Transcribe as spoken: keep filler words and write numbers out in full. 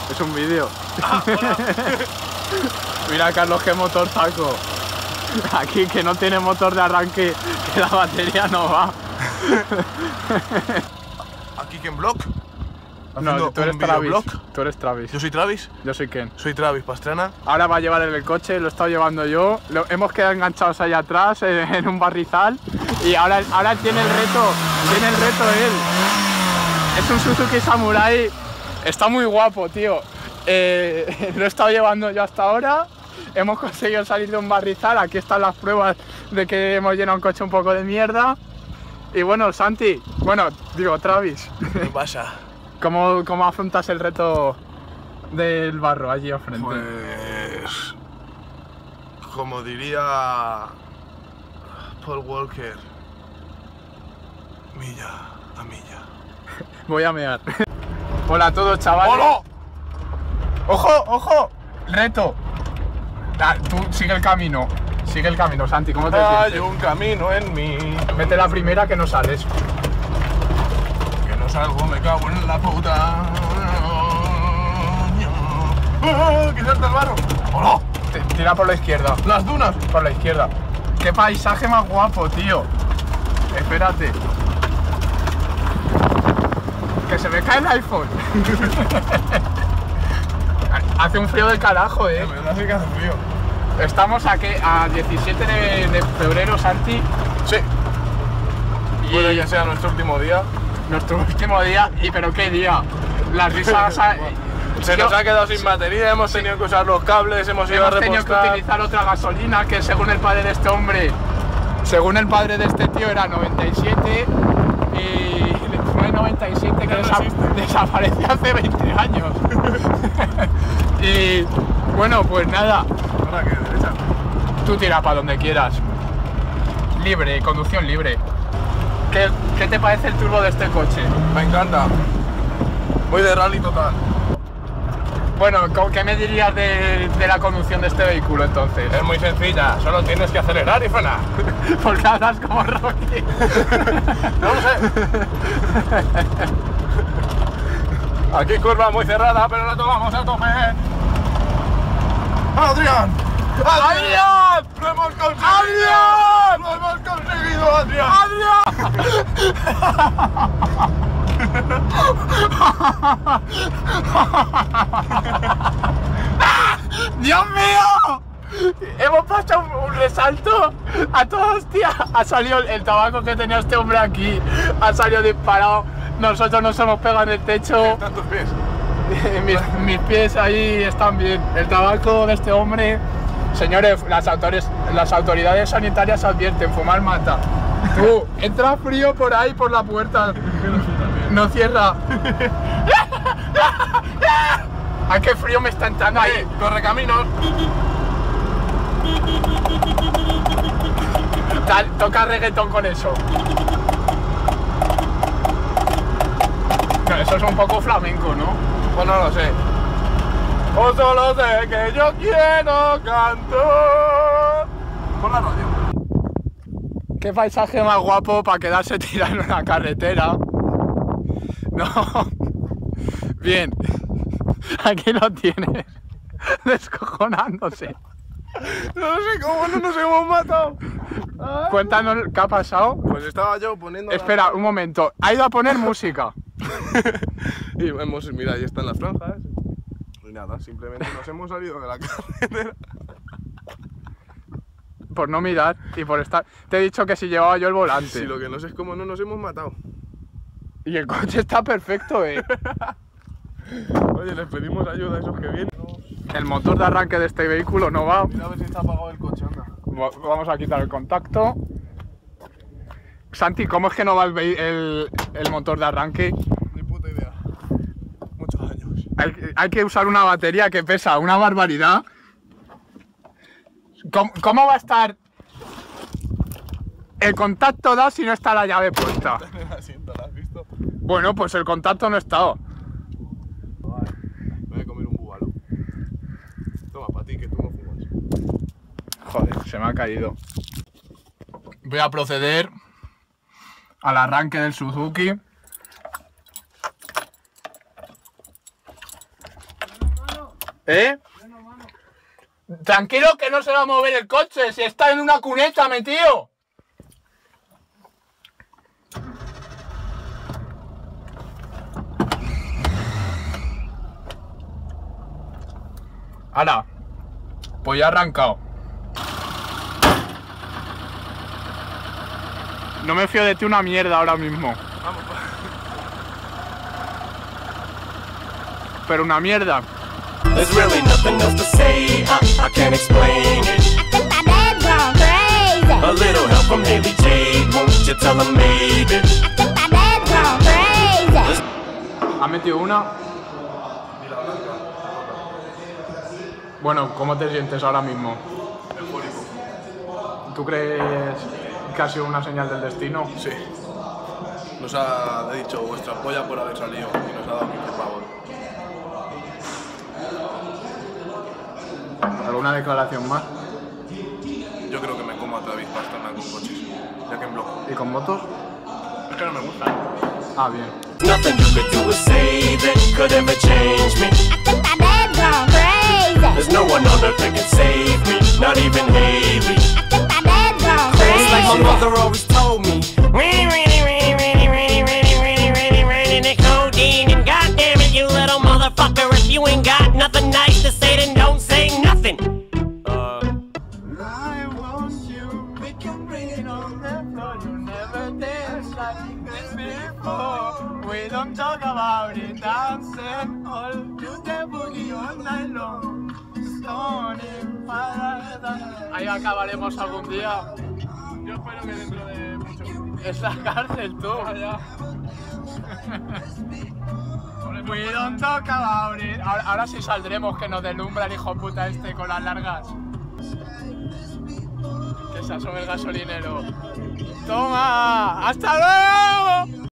Es un vídeo. Ah, hola. Mira, Carlos, qué motor saco. Aquí que no tiene motor de arranque, que la batería no va. Aquí Ken Block. No, tú eres Travis. Tú eres Travis. Yo soy Travis. Yo soy Ken. Soy Travis Pastrana. Ahora va a llevar el coche, lo he estado llevando yo. Lo, hemos quedado enganchados ahí atrás en, en un barrizal. Y ahora, ahora tiene el reto, tiene el reto él. Es un Suzuki Samurai. Está muy guapo, tío. Eh, lo he estado llevando yo hasta ahora. Hemos conseguido salir de un barrizal. Aquí están las pruebas de que hemos llenado un coche un poco de mierda. Y bueno, Santi, bueno, digo, Travis. ¿Qué pasa? ¿Cómo, ¿Cómo afrontas el reto del barro allí al frente? Pues... como diría Paul Walker, milla a milla. Voy a mear. Hola a todos, chavales. ¡Hola! ¡Ojo, ojo! Reto. Ah, tú sigue el camino. Sigue el camino, Santi. ¿Cómo te Hay sientes? un camino en mí. Mete la primera que no sales. Que no salgo, me cago en la puta. ¡Ah! ¡Que salta el barro! ¡Hola! T- Tira por la izquierda. ¡Las dunas! Por la izquierda. ¡Qué paisaje más guapo, tío! Espérate. Que se me cae el iPhone. Hace un frío del carajo, eh. De verdad sí que hace frío. Estamos aquí a diecisiete de, de febrero, Santi. Sí. Y Puede que sea nuestro último día. nuestro último día. ¿Y pero qué día? Las risas... Se nos ha quedado sin batería, hemos tenido que usar los cables, hemos ido a Hemos tenido que repostar. utilizar otra gasolina que según el padre de este hombre, según el padre de este tío era noventa y siete y fue noventa y siete que Ya no desa existe. desapareció hace veinte años. Y bueno, pues nada, Ahora que derecha. tú tira para donde quieras. Libre, conducción libre. ¿Qué, ¿Qué te parece el turbo de este coche? Me encanta. Voy de rally total. Bueno, ¿qué me dirías de, de la conducción de este vehículo entonces? Es muy sencilla, solo tienes que acelerar y frenar. Porque hablas como Rocky. No lo sé. Aquí curva muy cerrada, pero la tomamos a tope. ¡Adrián! ¡Adrián! ¡Lo hemos conseguido! ¡Adrián! ¡Lo hemos conseguido, Adrián! ¡Dios mío! Hemos pasado un, un resalto a toda hostia. Ha salido el, el tabaco que tenía este hombre aquí. Ha salido disparado. Nosotros nos hemos pegado en el techo. Están tus pies. mis, mis pies ahí están bien. El tabaco de este hombre. Señores, las, autores, las autoridades sanitarias advierten, fumar mata. Tú, entra frío por ahí, por la puerta. No cierra. ¡Ay, qué frío me está entrando ahí! Corre caminos. Tal, toca reggaetón con eso. No, eso es un poco flamenco, ¿no? Pues no lo sé. O solo sé que yo quiero cantar. Pon la radio. Qué paisaje más guapo para quedarse tirado en una carretera. No. Bien. Aquí lo tienes. Descojonándose. No sé cómo no nos hemos matado. Cuéntanos qué ha pasado. Pues estaba yo poniendo. Espera, un momento. Ha ido a poner música. Y hemos, mira, ahí están las franjas. Y nada, simplemente nos hemos salido de la carretera. Por no mirar y por estar... Te he dicho que si llevaba yo el volante. Si lo que no sé es cómo no nos hemos matado. Y el coche está perfecto, eh. Oye, les pedimos ayuda a esos que vienen. El motor de arranque de este vehículo no va. Mira a ver si está apagado el coche, anda. Vamos a quitar el contacto. Santi, ¿cómo es que no va el, el, el motor de arranque? Ni puta idea. Muchos años. Hay, hay que usar una batería que pesa una barbaridad. ¿Cómo, ¿Cómo va a estar el contacto da si no está la llave puesta? En el asiento, ¿la has visto? Bueno, pues el contacto no ha estado. Voy a comer un búbalo. Toma, para ti, que tú no fumas. Joder, se me ha caído. Voy a proceder al arranque del Suzuki. ¿Eh? Tranquilo que no se va a mover el coche, si está en una cuneta metido. Hala, pues ya ha arrancado. No me fío de ti una mierda ahora mismo. Vamos. Pero una mierda. There's really nothing else to say, I, I can't explain it. I think my dad's gone crazy. A little help from Haley Jade, won't you tell him maybe? I think my dad's gone crazy. ¿Ha metido una? Bueno, ¿cómo te sientes ahora mismo? Eufórico. ¿Tú crees que ha sido una señal del destino? Sí. Nos ha dicho vuestra polla por haber salido y nos ha dado quince pavos. ¿Alguna declaración más? Yo creo que me como a Travis Pastrana con coches, ya que en bloco. ¿Y con motos? Es que no me gustan. Ah, bien. Nothing you could do or say that could ever change me. I think my dad's gone crazy. There's no one on earth that can save me, not even Haley. I think my dad's gone It's like my crazy. mother always told me. Really, really, really, really, really, really, really, really, really, the codeine. And goddamn it, you little motherfucker, if you ain't got nothing nice to say, then don't say nothing. Uh. I want you, we can bring it on the floor. You never danced like this before. We don't talk about it, dancing all you the boogie all night long. Stone paradise. Ahí acabaremos algún día. Yo espero que dentro de mucho. Es la cárcel, tú. Ya. We don't talk about it. Ahora, ahora sí saldremos, que nos deslumbra el hijo puta este con las largas. Que se asome el gasolinero. ¡Toma! ¡Hasta luego!